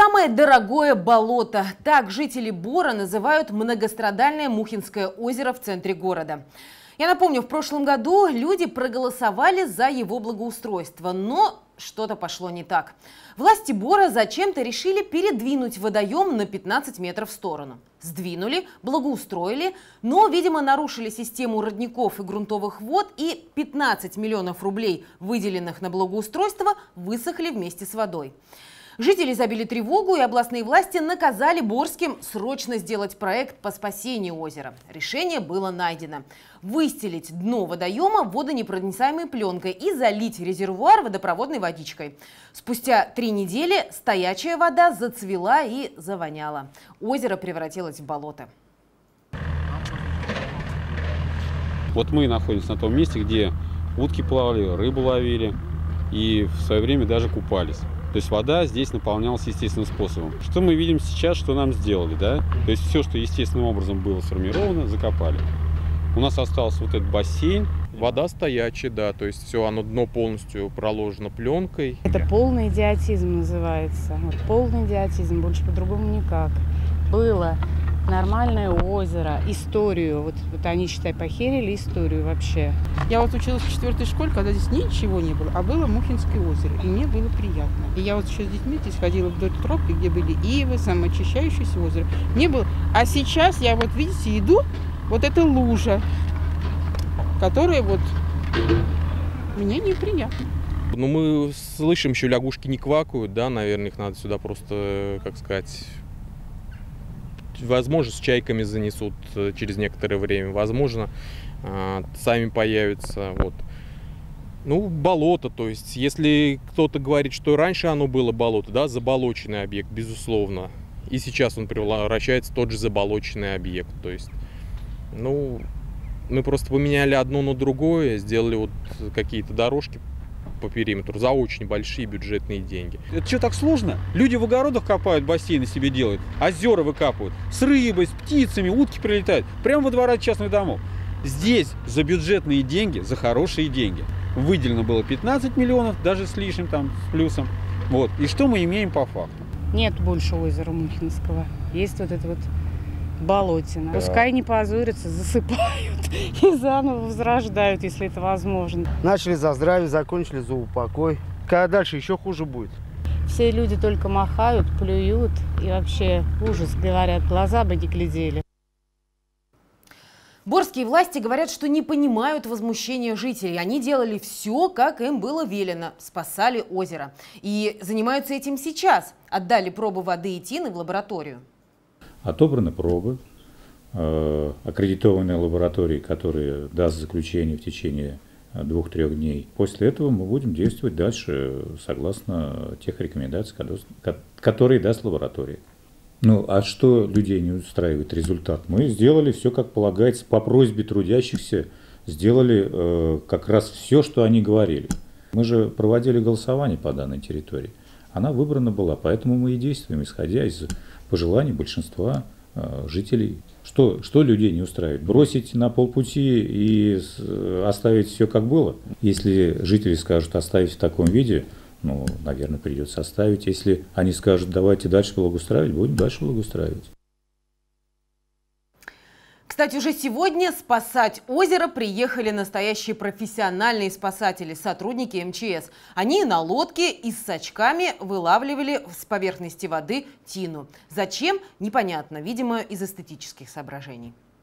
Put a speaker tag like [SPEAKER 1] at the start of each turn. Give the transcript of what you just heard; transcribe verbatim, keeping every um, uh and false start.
[SPEAKER 1] Самое дорогое болото. Так жители Бора называют многострадальное Мухинское озеро в центре города. Я напомню, в прошлом году люди проголосовали за его благоустройство, но что-то пошло не так. Власти Бора зачем-то решили передвинуть водоем на пятнадцать метров в сторону. Сдвинули, благоустроили, но, видимо, нарушили систему родников и грунтовых вод, и пятнадцать миллионов рублей, выделенных на благоустройство, высохли вместе с водой. Жители забили тревогу, и областные власти наказали Борским срочно сделать проект по спасению озера. Решение было найдено. Выстелить дно водоема водонепроницаемой пленкой и залить резервуар водопроводной водичкой. Спустя три недели стоячая вода зацвела и завоняла. Озеро превратилось в болото.
[SPEAKER 2] Вот мы находимся на том месте, где утки плавали, рыбу ловили и в свое время даже купались. То есть вода здесь наполнялась естественным способом. Что мы видим сейчас, что нам сделали, да? То есть все, что естественным образом было сформировано, закопали. У нас остался вот этот бассейн.
[SPEAKER 3] Вода стоячая, да, то есть все, оно дно полностью проложено пленкой.
[SPEAKER 4] Это полный идиотизм называется. Вот полный идиотизм, больше по-другому никак. Было нормальное озеро, историю. Вот, вот они, считай, похерили историю вообще.
[SPEAKER 5] Я вот училась в четвертой школе, когда здесь ничего не было, а было Мухинское озеро, и мне было приятно. И я вот еще с детьми здесь ходила вдоль тропки, где были ивы, самоочищающееся озеро. Не было. А сейчас я вот, видите, иду, вот эта лужа, которая вот мне неприятна.
[SPEAKER 3] Ну, мы слышим, еще лягушки не квакают, да, наверное, их надо сюда просто, как сказать... Возможно, с чайками занесут через некоторое время, возможно, сами появятся. Вот. Ну, болото, то есть, если кто-то говорит, что раньше оно было болото, да, заболоченный объект, безусловно, и сейчас он превращается в тот же заболоченный объект. То есть, ну, мы просто поменяли одно на другое, сделали вот какие-то дорожки по периметру за очень большие бюджетные деньги.
[SPEAKER 2] Это что, так сложно? Люди в огородах копают, бассейны себе делают, озера выкапывают, с рыбой, с птицами, утки прилетают, прямо во двора частных домов. Здесь за бюджетные деньги, за хорошие деньги. Выделено было пятнадцать миллионов, даже с лишним, там, с плюсом. Вот. И что мы имеем по факту?
[SPEAKER 4] Нет больше озера Мухинского. Есть вот это вот болотина. Да. Пускай не позорятся, засыпают и заново возрождают, если это возможно.
[SPEAKER 6] Начали за здравие, закончили за упокой. Когда дальше еще хуже будет.
[SPEAKER 4] Все люди только махают, плюют и вообще ужас, говорят, глаза бы не глядели.
[SPEAKER 1] Борские власти говорят, что не понимают возмущения жителей. Они делали все, как им было велено, спасали озеро. И занимаются этим сейчас. Отдали пробы воды и тины в лабораторию.
[SPEAKER 7] Отобраны пробы, э, аккредитованные лаборатории, которые даст заключение в течение двух-трех дней. После этого мы будем действовать дальше согласно тех рекомендаций, которые даст лаборатория. Ну, а что людей не устраивает результат? Мы сделали все, как полагается, по просьбе трудящихся, сделали э, как раз все, что они говорили. Мы же проводили голосование по данной территории. Она выбрана была, поэтому мы и действуем, исходя из пожеланий большинства э, жителей. Что, что людей не устраивает? Бросить на полпути и оставить все как было? Если жители скажут оставить в таком виде, ну, наверное, придется оставить. Если они скажут, давайте дальше благоустраивать, будем дальше благоустраивать.
[SPEAKER 1] Кстати, уже сегодня спасать озеро приехали настоящие профессиональные спасатели, сотрудники эм че эс. Они на лодке и с сачками вылавливали с поверхности воды тину. Зачем? Непонятно. Видимо, из эстетических соображений.